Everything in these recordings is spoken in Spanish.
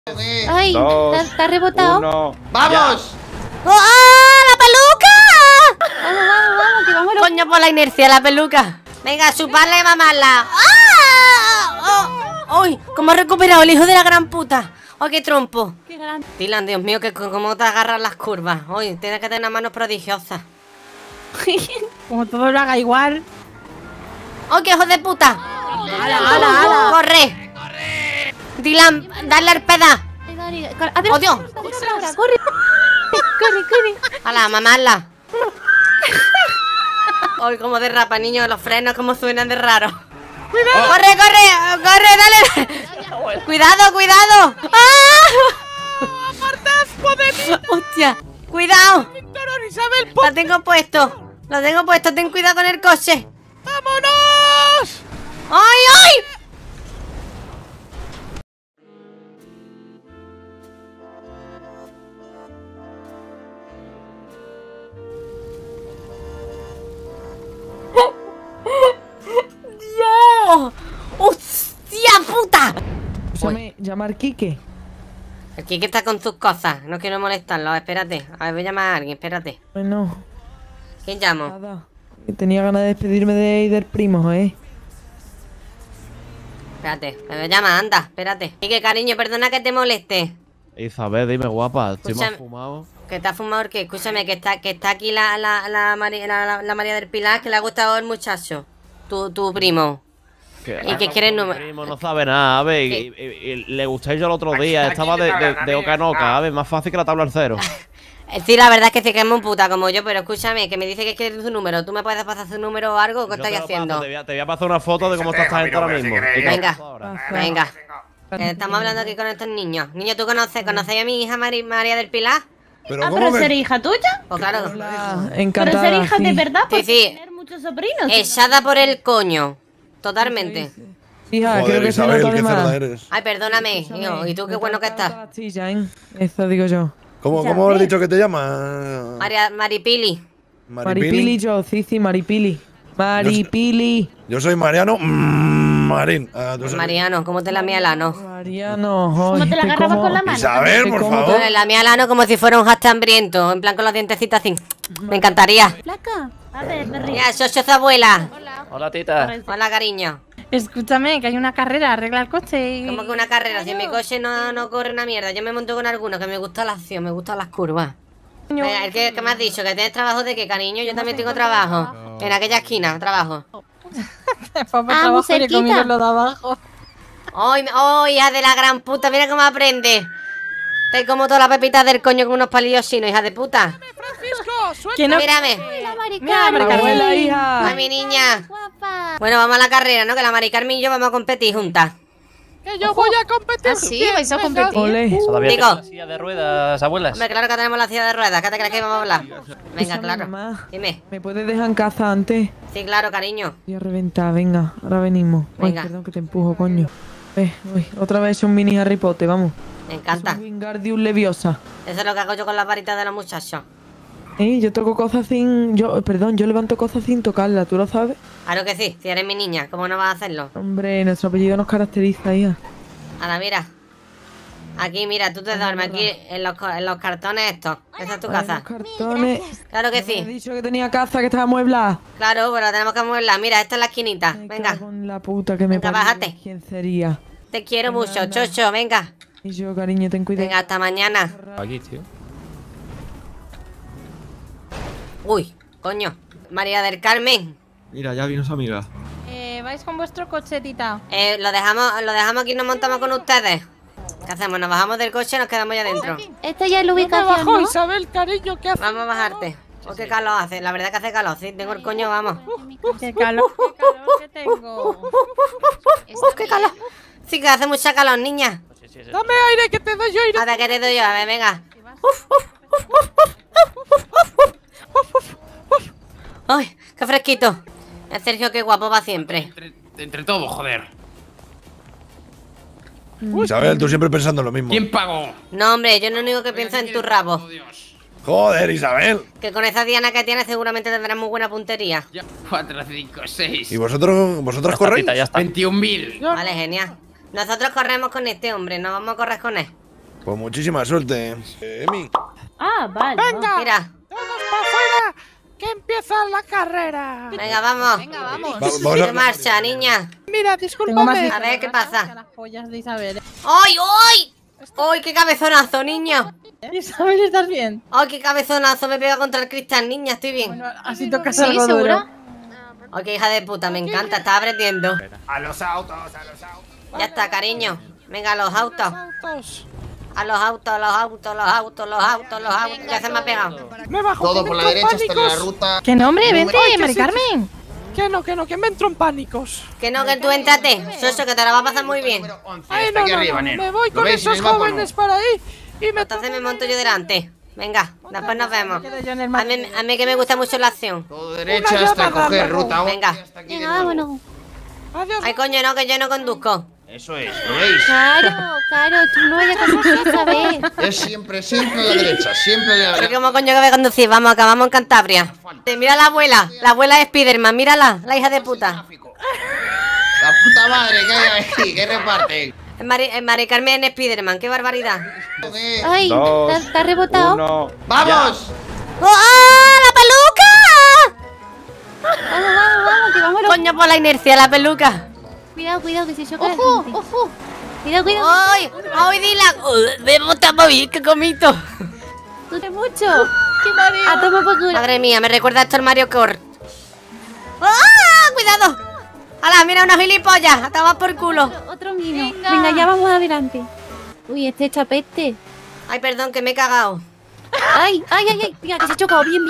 Ay, ¿te ha rebotado? Uno, ¡Vamos! ¡Oh, la peluca! Vamos, que vamos. Coño, por la inercia, la peluca. Venga, chuparla y mamarla. ¡Uy! ¿Cómo ha recuperado el hijo de la gran puta? ¡Oh, qué trompo! Qué grande. Dylan, Dios mío, que cómo te agarran las curvas. Hoy tienes que tener manos prodigiosas. Como todo lo haga igual. ¡Oh, qué hijo de puta! ¡Hala! ¡Corre! Dylan, dale al peda. ¡Oh, Dios! ¡Corre! ¡Hala, mamarla! ¡Hoy cómo derrapa, niño! Los frenos cómo suenan de raro. ¡Corre, dale! ¡Cuidado! ¡Hostia! ¡Cuidado! ¡Lo tengo puesto! ¡Ten cuidado con el coche! ¡Vámonos! ¡Ay! ¡Dios! ¡Hostia puta! Escúchame, llamar Quique. El Kike está con sus cosas. No quiero molestarlo. Espérate. A ver, voy a llamar a alguien. Espérate. Bueno, ¿Quién llamo? nada. Tenía ganas de despedirme del primo, Espérate. Me voy a llamar. Anda. Espérate. Kike, cariño, perdona que te moleste. Isabel, dime, guapa, ¿estoy más Escúchame. fumado? ¿Que te has fumado el qué? Escúchame, que está aquí la María del Pilar, que le ha gustado el muchacho. Tu primo. ¿Y qué quiere el número? Primo no sabe nada, a ver, y le gusté yo el otro día, estaba de oca en oca, a ver, más fácil que la tabla al cero. Sí, la verdad es que sí que es muy puta como yo, pero escúchame, que me dice que quiere su número. ¿Tú me puedes pasar su número o algo? ¿Qué Yo estáis te lo paso, haciendo? te voy a pasar una foto de cómo está esta gente ahora mismo. Y te lo Venga. paso ahora. Venga. Que estamos hablando aquí con estos niños. Niño, ¿tú conocéis a mi hija María del Pilar? ¿Pero ¿Pero cómo ser que...? hija tuya? Pues claro. ¿Pero Encantada. ser hija sí. de verdad? Pues Sí. tener muchos sobrinos. Echada por el coño. Totalmente. Hija, creo Joder, que se Isabel, nota qué de cerda más. eres. Ay, perdóname, hijo. ¿Y tú qué bueno que estás? Eso digo yo. ¿Cómo has dicho que te llamas? Maripili. Maripili yo, sí, Maripili. Maripili. Yo soy Mariano Marín. Tú eres- Mariano, ¿cómo te la mía el ano? Mariano, ¿Cómo te la agarrabas con la mano? Isabel, por ¿Cómo favor. La mía el ano como si fuera un hashtag hambriento. En plan con los dientecitos así. Me encantaría. Flaca. A ver, me río. Mira, yo soy su abuela. Hola, tita. Hola, cariño. Escúchame, que hay una carrera, arregla el coche y... Como que una carrera. Si en mi coche no corre una mierda. Yo me monto con alguno que me gusta la acción, me gustan las curvas. Venga, ¿qué me has dicho? ¿Que tienes trabajo de qué, cariño? Yo también tengo trabajo. En aquella esquina, trabajo. muy cerquita. lo de abajo. ¡Ay, hija de la gran puta! Mira cómo aprende. Te como todas las pepitas del coño con unos palillos chinos, hija de puta. Que no... Mírame. Mira, Abuela, hija. Ay, mi niña. guapa. Bueno, vamos a la carrera, ¿no? Que la Mari Carmen y yo vamos a competir juntas. Que yo voy a competir. sí, vais a competir. Ole. Todavía Digo. tengo la silla de ruedas, abuelas. Hombre, claro que tenemos la silla de ruedas. ¿Qué te crees que vamos a hablar? Venga, Escúchame, claro. mamá. Dime. ¿Me puedes dejar en casa antes? Sí, claro, cariño. Voy a reventar, venga, ahora venimos. Venga. Ay, perdón que te empujo, coño. Uy, otra vez un mini Harry Potter, vamos. Me encanta. Es un Wingardium Leviosa. Eso es lo que hago yo con las varitas de los muchachos. Yo toco cosas sin... yo levanto cosas sin tocarlas, ¿tú lo sabes? Claro que sí, si eres mi niña, ¿cómo no vas a hacerlo? Hombre, nuestro apellido nos caracteriza, hija. Ahora, mira. Aquí, mira, tú te duermes aquí en los cartones estos. Esa es tu casa. Los cartones... Claro que He sí. dicho que tenía casa, que estaba mueblada. Claro, pero tenemos que moverla. Mira, esta es la esquinita. Me Venga, cago en la puta que me Venga, parió. bájate. ¿Quién sería? te quiero mucho, anda. chocho, venga. Y yo, cariño, ten cuidado. Venga, hasta mañana. Aquí, tío. Uy, coño. María del Carmen. Mira, ya vino su amiga. Vais con vuestro coche, tita. Lo dejamos aquí y nos montamos con ustedes. ¿Qué hacemos? ¿Nos bajamos del coche y nos quedamos ya dentro? Esta ya es la Me ubicación, bajó, ¿no? Isabel, cariño, ¿qué haces? Vamos a bajarte. Oh, qué calor hace. La verdad que hace calor. Sí, tengo el coño, vamos. Qué calor que tengo. Qué calor. Sí que hace mucha calor, niña. Dame aire, que te doy yo aire. A ver, ¿qué te doy yo? A ver, venga. Ay, qué fresquito. El Sergio, qué guapo va siempre. Entre todos, joder. Isabel, tú siempre pensando lo mismo. ¿Quién pagó? No, hombre, yo lo único que pienso en tu rabo. Oh, Dios. Joder, Isabel. Que con esa diana que tienes seguramente tendrás muy buena puntería. Ya. 4, 5, 6. ¿Y vosotras corréis? Ya está. 21.000. Vale, genial. Nosotros corremos con este hombre, no vamos a correr con él. Pues muchísima suerte. Emi. Ah, vale. Venga, Mira, todos para afuera, que empieza la carrera. venga, vamos. Venga, vamos. Vamos ¿Qué a... marcha, niña? Mira, Tengo más discúlpame. A ver, ¿qué pasa? que las joyas de Isabel. ¡Ay, ay! ¡Ay, qué cabezonazo, niño! Isabel, ¿estás bien? ¡Ay, qué cabezonazo! Me pega contra el cristal, niña, estoy bien. Bueno, así tocas ¿Sí, algo segura? duro. ¡Ay, qué hija de puta! Me encanta, estaba aprendiendo. A los autos, a los autos. Ya está, cariño. Venga, a los autos. Autos. A los autos, los autos, los autos, los autos, los autos. Ya se me ha pegado. Me bajo. Todo que por me la entro en derecha hasta la pánicos. ruta. Que no, hombre, vente, Ay, que Mari sí. Carmen. Que me entro en pánicos. Que no, que tú éntrate. Soso, que te la va a pasar muy bien. Número 11, Ay, hasta no, aquí no, arriba, no, neno. me voy ¿Lo con veis en esos el mapa o no? jóvenes para ahí y me Entonces me monto yo delante. Venga, después nos vemos. Quedo yo en el A mí que me gusta mucho la acción. Todo derecha hasta llamada, coger no. ruta 11 Venga. hasta aquí de Venga, nuevo. vámonos. Adiós. Ay, coño, no, que yo no conduzco. Eso es, ¿lo veis? Claro, tú no vayas a hacer esa vez. Es siempre a la derecha, siempre a la Pero derecha. ¿cómo coño que voy a conducir? Vamos, acabamos en Cantabria. Mira la abuela de Spiderman, mírala, la hija de puta. La puta madre que hay aquí, que reparten. Es Mari Carmen en Spiderman, qué barbaridad. Ay, Dos, ¿te has rebotado? uno. ¡Vamos! ¡Oh, la peluca! Vamos, que vamos. Coño, por la inercia, la peluca. Cuidado, que se choca la gente. ¡Ojo! Cuidado. ¡Ay! ¡Ay, Dylan! ¡Me bota muy bien, qué comito! Tú te mucho. ¡Qué mareo! A tomar por culo. Madre mía, me recuerda esto al Mario Kart. ¡Ah! ¡Cuidado! ¡Hala, mira una gilipollas! ¡A tomar por culo! Otro mío. Venga, ya vamos adelante. Uy, este chapete. Ay, perdón, que me he cagado. Ay. Mira, que se ha chocado. Bien.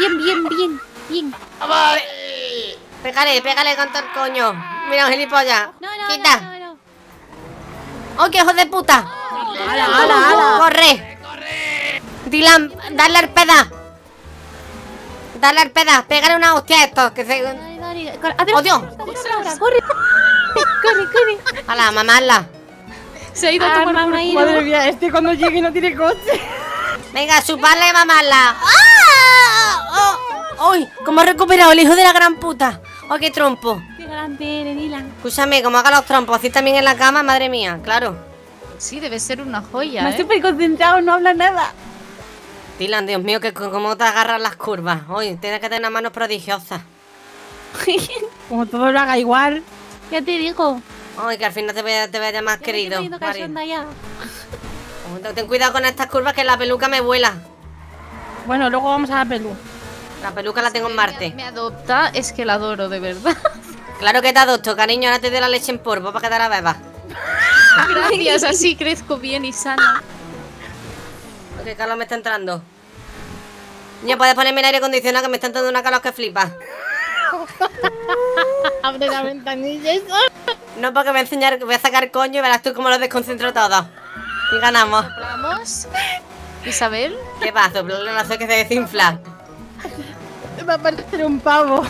Pégale con todo el coño. Mira, un gilipollas. No. Quita. ¡Oh, qué hijo de puta! ¡Hala! ¡Corre! Dylan, dale arpeda. Dale arpeda. Pégale una hostia a estos. Que se... Dale. ¡Oh, Dios! Corre. ¡Hala, mamarla! Se ha ido a tomar por culo. Madre mía, este cuando llegue no tiene coche. Venga, chuparle y mamarla. ¡Ah! ¡Oh! ¡Uy! ¿Cómo ha recuperado el hijo de la gran puta? ¡Oh, qué trompo! Qué grande eres, Dylan. Escúchame, como haga los trompos así también en la cama, madre mía, claro. Sí, debe ser una joya, Está súper concentrado, no habla nada. Dylan, Dios mío, que cómo te agarras las curvas. Hoy tienes que tener manos prodigiosas. Como todo lo haga igual. Ya te digo. Ay, que al final te voy a llamar querido. Estoy poniendo cachonda ya. Oh, ten cuidado con estas curvas que la peluca me vuela. Bueno, luego vamos a la pelú. La peluca la tengo en Marte. Me adopta, es que la adoro, de verdad. Claro que te adopto, cariño. Ahora te doy la leche en polvo para que te la bebas. Gracias, así crezco bien y sana. Porque Carlos me está entrando. Niño, puedes ponerme el aire acondicionado que me está entrando una calor que flipa. Abre la ventanilla y No, porque voy a sacar coño y verás tú cómo lo desconcentro todo. Y ganamos. ¿Vamos? Isabel. ¿Qué pasa? No sé que se desinfla. va a parecer un pavo.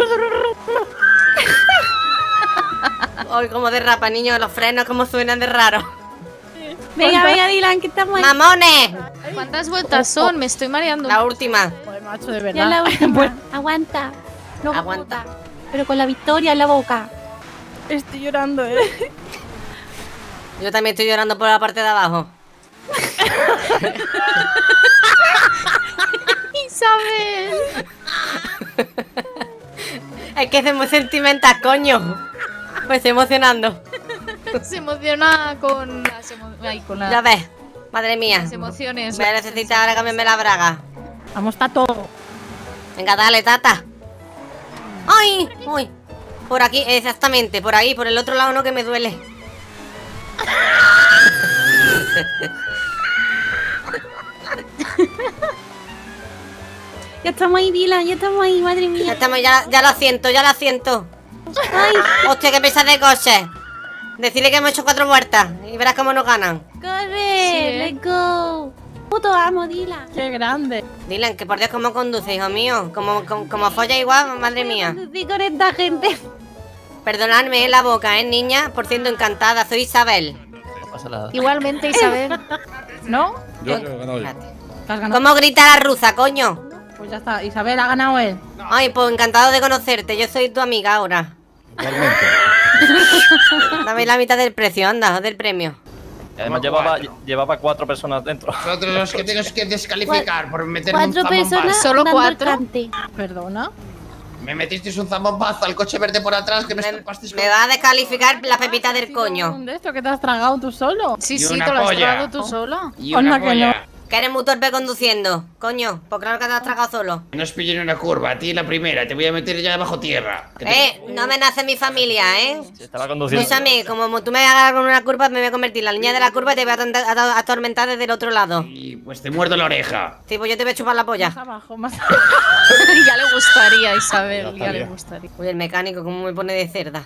Hoy como derrapa, niño, los frenos como suenan de raro. Venga, Dylan, que estamos ahí. ¡Mamones! ¿Cuántas vueltas son? Me estoy mareando. La última. Joder, macho, de Ya verdad. la última. Pues, Aguanta. No Aguanta. bota, pero con la victoria en la boca. estoy llorando, Yo también estoy llorando por la parte de abajo. Isabel. Es que es muy sentimental, coño. Me estoy emocionando. Se emociona con Ya ves. Madre mía. las emociones. Voy a necesitar ahora cambiarme la braga. Vamos, está todo. Venga, dale, tata. ¡Ay! ¡Uy! Por aquí, exactamente, por ahí, por el otro lado no, que me duele. Ya estamos ahí, Dylan, ya estamos ahí, madre Ya mía. estamos, ya lo siento, ya lo siento. Ay, Hostia, qué pesas de coche. Decirle que hemos hecho 4 vueltas y verás cómo nos ganan. corre, let's go. Puto amo, Dylan. Qué grande. Dylan, que por Dios, ¿cómo conduce, hijo mío? Como folla igual, madre mía. Sí, con esta gente. Perdonadme la boca, niña, por siendo encantada. Soy Isabel. No pasa nada. Igualmente, Isabel. ¿No? Yo he ganado yo. Espérate. ¿Has ganado? ¿Cómo grita la rusa, coño? Pues ya está. Isabel ha ganado él. Ay, pues encantado de conocerte. Yo soy tu amiga ahora. Igualmente. Dame la mitad del precio, anda, del premio. Además Como llevaba 4 personas dentro. Nosotros los que tenemos que descalificar por meterme un 4 personas zambombazo. dando el cante. ¿Perdona? Me metisteis un zambombazo al coche verde por atrás que me estopasteis Me va a descalificar la pepita del coño. ¿De esto que te has tragado tú solo? Sí, sí, te lo has tragado tú solo. Y una Anda que no. polla. Que eres muy torpe conduciendo, coño. Pues claro que te has tragado solo. No os pillo en una curva, a ti la primera, te voy a meter ya bajo tierra. No me nace mi familia, Estaba conduciendo. Escúchame, como tú me hagas con una curva, me voy a convertir en la niña de la curva y te voy a atormentar desde el otro lado. Y pues te muerdo la oreja. Sí, pues yo te voy a chupar la polla. Más abajo, más Ya le gustaría, Isabel, ya le gustaría. Uy, el mecánico, cómo me pone de cerda.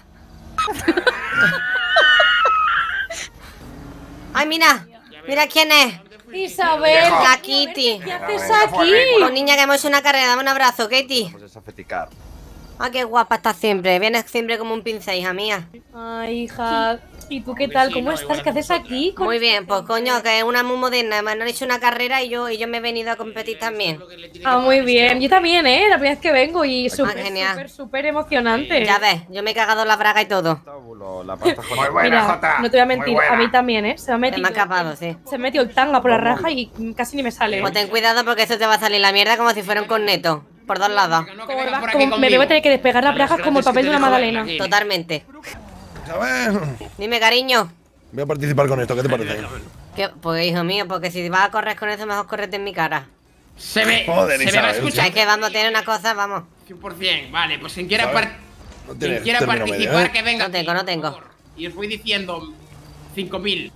Ay, mira. Mira quién es. Isabel, La Kitty. ¿qué haces aquí? Con niña que hemos hecho una carrera, dame un abrazo, Katie. Ah, qué guapa estás siempre. Vienes siempre como un pincel, hija mía. Ay, hija. ¿Y tú qué tal? ¿Cómo estás? ¿Qué haces aquí? Muy bien, pues coño, que es una muy moderna. Me han hecho una carrera y yo me he venido a competir también. Ah, muy bien. Yo también, La primera vez que vengo y genial. súper emocionante. Ya ves, yo me he cagado la braga y todo. Muy buena, Mira, Jota. no te voy a muy mentir, buena. a mí también, Se me ha Se me metido. ha escapado, sí. Se me ha metido el tanga por la raja y casi ni me sale. Pues ten cuidado porque eso te va a salir la mierda como si fuera un corneto. Por dos lados. No, que Como venga por aquí me conmigo. voy a tener que despegar las bragas como el papel de una magdalena. Totalmente. A ver. Dime, cariño. Voy a participar con esto, ¿qué te parece? Pues hijo mío, porque si vas a correr con eso, mejor correte en mi cara. Se me Joder, va a Isabel, escuchar. Es que vamos a tener una cosa, vamos. 100%, vale, pues quien quiera, ¿Sabes? No quien tienes quiera término participar medio, que venga. No tengo, no aquí, tengo. por favor. Y os voy diciendo 5000.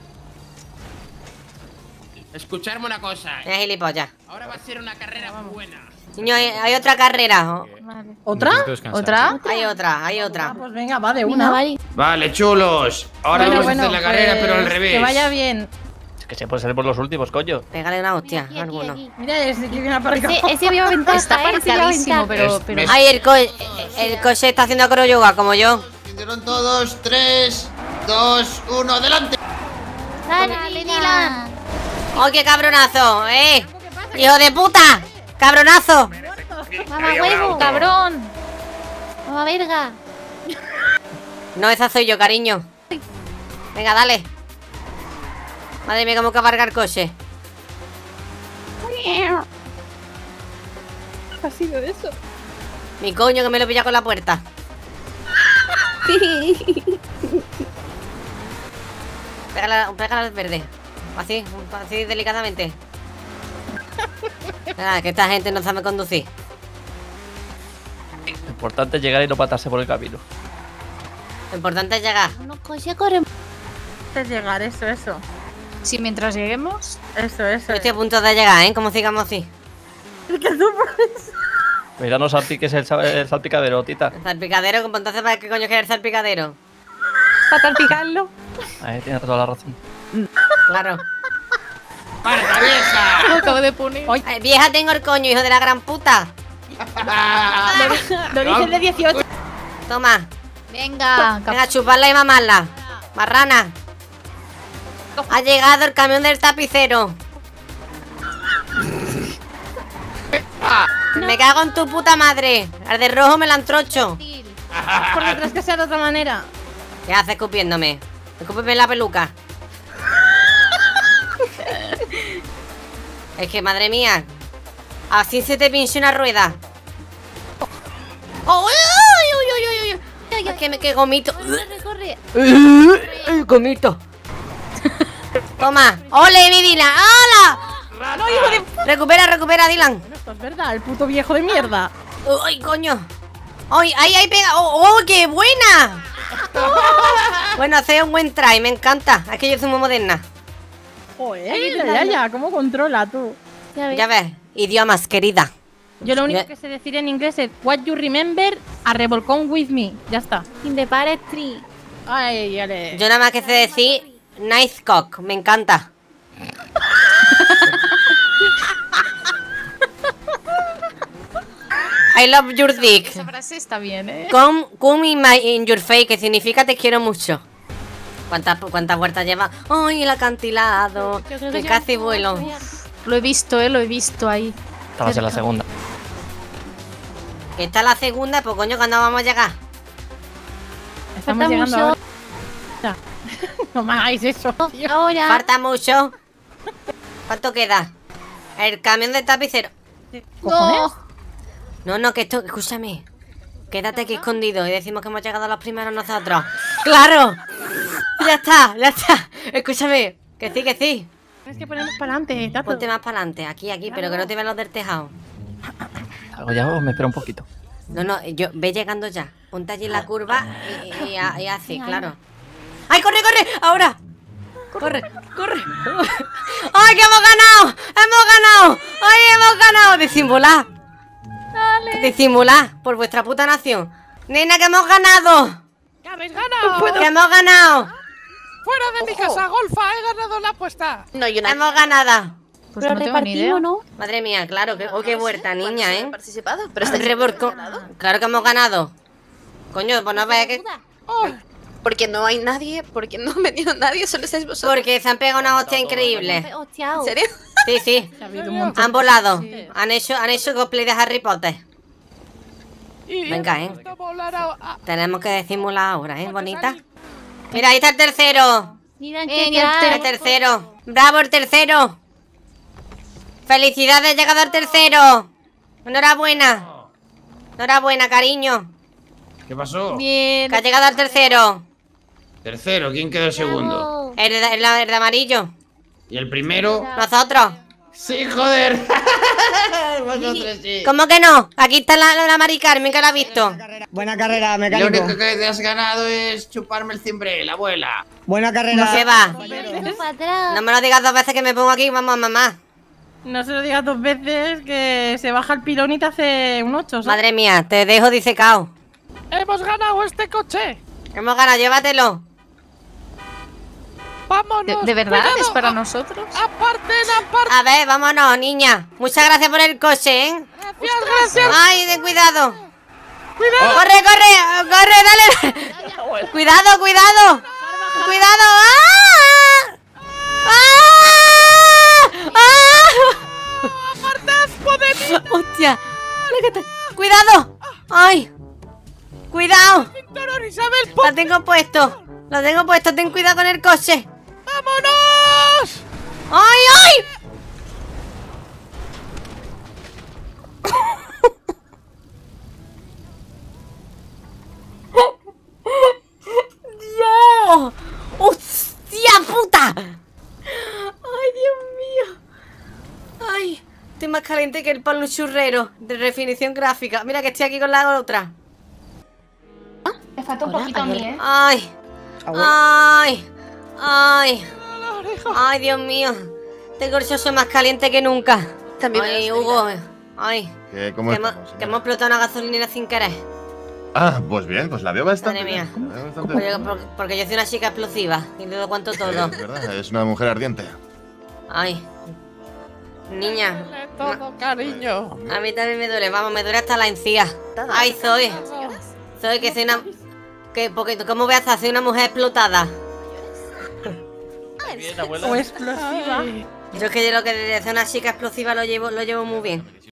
Escucharme una cosa. Es gilipollas. Ahora va a ser una carrera muy buena. Niño, hay otra carrera. ¿Otra? ¿Otra? Hay otra, hay Ah, otra. pues venga, va de Venga, una. vale. Vale, chulos. Ahora Bueno, vamos a hacer bueno, la carrera, pues, pero al revés. Que vaya bien. Es que siempre seremos los últimos, coño. Pégale una hostia Aquí, a aquí, alguno. aquí. Mira, ese que viene aparcado. Ese lleva ventaja, Está ese lleva parcialísimo, ventaja. pero... Ay, el coche está haciendo acroyoga como yo. Cinturón todos, 3, 2, 1, adelante. Dale, Dylan. ¡Oh, qué cabronazo! ¡Hijo de puta! ¡Cabronazo! Mamá huevo, cabrón. Mamá verga. No, esa soy yo, cariño. Venga, dale. Madre mía, cómo cabalga el coche. ¿Qué ha sido eso? Mi coño, que me lo pilla con la puerta. Pégala al verde. Así delicadamente. Nada, que esta gente no sabe conducir. Lo importante es llegar y no matarse por el camino. Lo importante es llegar. No, coche corre. Es llegar, eso. Si mientras lleguemos... Eso. Yo estoy a punto de llegar, ¿eh? Como sigamos así. Mira, no salpiques el salpicadero, tita. El salpicadero, pues entonces ¿para qué coño quiere el salpicadero? Para salpicarlo. Ahí tienes toda la razón. Claro. ¡Parta, vieja! Lo acabo de poner. Ay, vieja, tengo el coño, hijo de la gran puta. Lo dice el de 18. Toma. Venga, Venga, chuparla y mamarla. Marrana. Ha llegado el camión del tapicero. Me cago en tu puta madre. Al de rojo me la entrocho. Por detrás que sea de otra manera. ¿Qué haces escupiéndome? Escúpeme en la peluca. Es que, madre mía. Así se te pinche una rueda. ¡Oh, uy! Es que me que gomito. Corre. Gomito. Toma. ¡Ole, mi Dylan! ¡Hala! No, hijo de... Recupera, Dylan. Esto es verdad, el puto viejo de mierda. ¡Ay, coño! ¡Ay, ahí pega! ¡Oh, qué buena! Bueno, hace un buen try, me encanta. Es que yo soy muy moderna. Joder, ya, ¿cómo controla tú? Ya ves, idiomas, querida. Yo lo único que sé decir en inglés es What you remember a revolcón with me. Ya está. In the parent tree. Ay, ale. Yo nada más que sé decir nice cock, me encanta. I love your dick. esa frase está bien, ¿eh? Come in your face, que significa te quiero mucho. ¿Cuántas vueltas lleva? ¡Ay, el acantilado! Que casi vuelo. Lo he visto ahí. Esta va a ser la segunda. Que está la segunda, pues coño, ¿cuándo vamos a llegar? Estamos llegando ahora. No me hagáis eso, tío. Ahora. Falta mucho. ¿Cuánto queda? El camión de tapicero. ¿Cojones? No, que esto... Escúchame. Quédate aquí escondido y decimos que hemos llegado los primeros nosotros. ¡Claro! Ya está. Escúchame. Que sí. Tienes que ponernos para adelante, Tato. Ponte más para adelante, aquí, pero que no te vean los del tejado. Algo ya o me espera un poquito. No, yo ve llegando ya. Ponte allí en la curva y así, claro. ¡Ay, corre! ¡Ahora! ¡Corre! ¡Ay, que hemos ganado! ¡Ay, hemos ganado! Disimulad por vuestra puta nación. Nena, que hemos ganado. ¡Que habéis ganado! Que hemos ganado. ¡Fuera de mi casa, Golfa! ¡He ganado la apuesta! No, yo no Hemos ganado. pues Pero no tengo ni idea. repartimos, ¿no? Madre mía, claro, qué vuelta, niña, ¿eh? Participado, pero está Reborcón. Claro que hemos ganado. Coño, pues no veas que... porque no hay nadie, porque no ha venido nadie, solo estáis vosotros. Porque se han pegado una hostia increíble. Hostia. ¿En serio? Sí. Ha habido un montón. Han volado. Han hecho cosplay de Harry Potter. Y Venga, hemos visto volar a- Tenemos que disimular ahora, ¿eh? Bonita. Mira, ahí está el tercero. Miren qué qué crack. El tercero. ¡Bravo, el tercero! ¡Felicidades, llegado al tercero! ¡Enhorabuena! ¡Enhorabuena, cariño! ¿Qué pasó? Bien. Que ha llegado al tercero. Tercero, ¿quién quedó segundo? El de amarillo. ¿Y el primero? Nosotros. Sí, joder. Vosotros sí. ¿Cómo que no? Aquí está la Mari Carmen, que la ha visto. Buena carrera, Lo mecánico. único que te has ganado es chuparme el cimbre, la abuela. Buena carrera. ¿Qué va? para atrás. No me lo digas 2 veces que me pongo aquí, vamos, mamá. No se lo digas 2 veces que se baja el pilón y te hace un 8. ¿sabes? Madre mía, te dejo disecado. ¡Hemos ganado este coche! Hemos ganado, llévatelo. ¡Vámonos! ¿De verdad? Cuidado, ¿Es para nosotros? ¡Aparten! A ver, vámonos, niña. Muchas gracias por el coche, ¿eh? ¡Gracias! Ay, ten cuidado. Corre, dale. Cuidado. Cuidado. Hostia. Cuidado. Ay. Cuidado. ¡Cinturón, Isabel! Lo tengo puesto. Ten cuidado con el coche. ¡Vámonos! ¡Ay! ¡Dios! ¡Hostia puta! ¡Ay, Dios mío! ¡Ay! Estoy más caliente que el pan churrero de definición gráfica. Mira que estoy aquí con la otra. Me falta un poquito a mí, ¿eh? ¡Ay! ¡Ay! ¡Ay! ¡Ay, Dios mío! Tengo el soso más caliente que nunca. También ¡Ay, me lo Hugo! ¡Ay! ¿Cómo Que estamos, hemos señora? explotado una gasolinera sin querer. Ah, pues bien, pues la veo bastante Madre mía. bien. La veo bastante Porque, bien. porque yo soy una chica explosiva y te lo cuento todo. Es verdad, es una mujer ardiente. Ay. Niña, Duele todo, cariño. a mí también me duele. Vamos, me duele hasta la encía. Ay, Zoe. Zoe, que soy una... porque, ¿cómo voy a estar? Soy una mujer explotada. Bien, abuela. O explosiva. Yo es que lo que de ser una chica explosiva lo llevo muy bien.